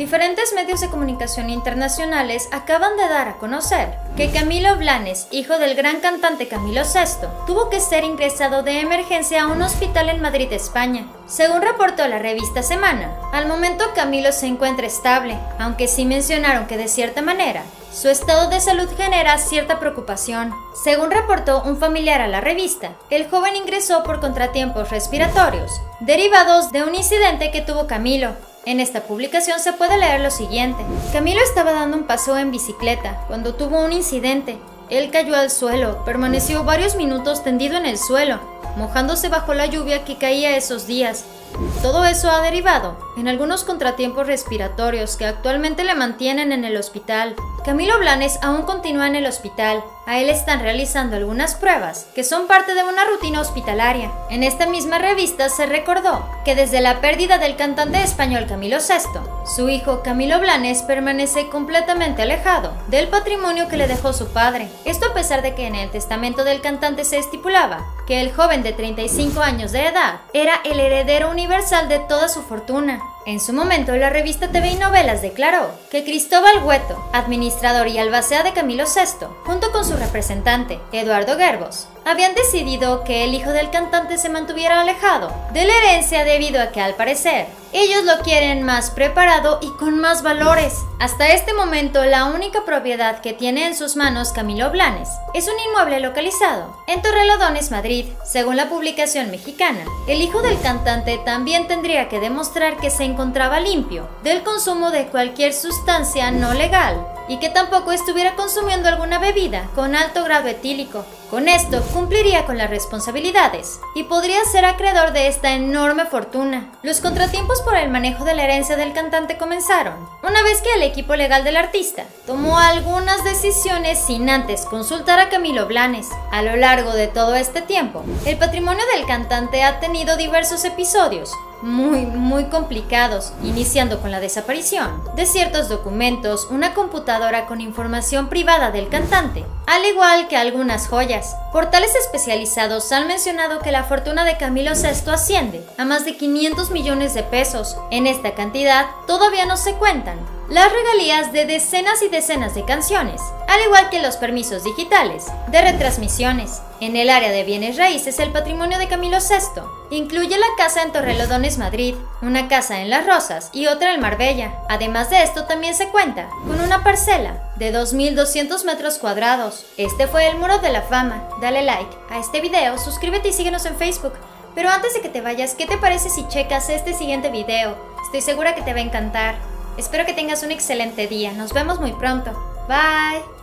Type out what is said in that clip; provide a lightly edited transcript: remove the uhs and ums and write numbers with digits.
Diferentes medios de comunicación internacionales acaban de dar a conocer que Camilo Blanes, hijo del gran cantante Camilo VI, tuvo que ser ingresado de emergencia a un hospital en Madrid, España. Según reportó la revista Semana, al momento Camilo se encuentra estable, aunque sí mencionaron que de cierta manera su estado de salud genera cierta preocupación. Según reportó un familiar a la revista, el joven ingresó por contratiempos respiratorios derivados de un incidente que tuvo Camilo. En esta publicación se puede leer lo siguiente: Camilo estaba dando un paseo en bicicleta cuando tuvo un incidente. Él cayó al suelo, permaneció varios minutos tendido en el suelo, mojándose bajo la lluvia que caía esos días. Todo eso ha derivado en algunos contratiempos respiratorios que actualmente le mantienen en el hospital. Camilo Blanes aún continúa en el hospital. A él están realizando algunas pruebas que son parte de una rutina hospitalaria. En esta misma revista se recordó que desde la pérdida del cantante español Camilo VI, su hijo Camilo Blanes permanece completamente alejado del patrimonio que le dejó su padre. Esto a pesar de que en el testamento del cantante se estipulaba que el joven de 35 años de edad era el heredero universal de toda su fortuna. En su momento, la revista TV y Novelas declaró que Cristóbal Hueto, administrador y albacea de Camilo VI, junto con su representante, Eduardo Gerbos, habían decidido que el hijo del cantante se mantuviera alejado de la herencia debido a que, al parecer, ellos lo quieren más preparado y con más valores. Hasta este momento, la única propiedad que tiene en sus manos Camilo Blanes es un inmueble localizado en Torrelodones, Madrid. Según la publicación mexicana, el hijo del cantante también tendría que demostrar que se encontraba limpio del consumo de cualquier sustancia no legal y que tampoco estuviera consumiendo alguna bebida con alto grado etílico. Con esto cumpliría con las responsabilidades y podría ser acreedor de esta enorme fortuna. Los contratiempos por el manejo de la herencia del cantante comenzaron una vez que el equipo legal del artista tomó algunas decisiones sin antes consultar a Camilo Blanes. A lo largo de todo este tiempo, el patrimonio del cantante ha tenido diversos episodios muy complicados, iniciando con la desaparición de ciertos documentos, una computadora con información privada del cantante, al igual que algunas joyas. Portales especializados han mencionado que la fortuna de Camilo VI asciende a más de 500 millones de pesos. En esta cantidad todavía no se cuentan las regalías de decenas y decenas de canciones, al igual que los permisos digitales de retransmisiones. En el área de bienes raíces, el patrimonio de Camilo VI incluye la casa en Torrelodones, Madrid, una casa en Las Rosas y otra en Marbella. Además de esto, también se cuenta con una parcela de 2.200 metros cuadrados. Este fue el Muro de la Fama. Dale like a este video, suscríbete y síguenos en Facebook. Pero antes de que te vayas, ¿qué te parece si checas este siguiente video? Estoy segura que te va a encantar. Espero que tengas un excelente día. Nos vemos muy pronto. Bye.